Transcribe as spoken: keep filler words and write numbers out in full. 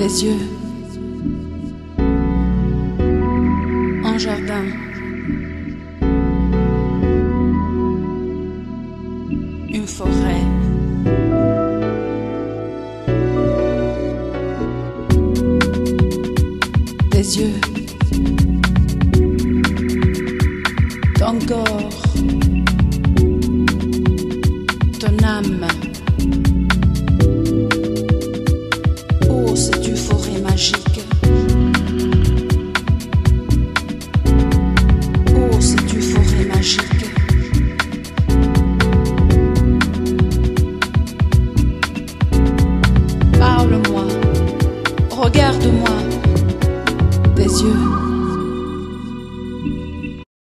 des yeux, en jardin, une forêt, des yeux, ton corps, ton âme. Oh, c'est une forêt magique. Oh, c'est une forêt magique. Parle-moi, regarde-moi, des yeux.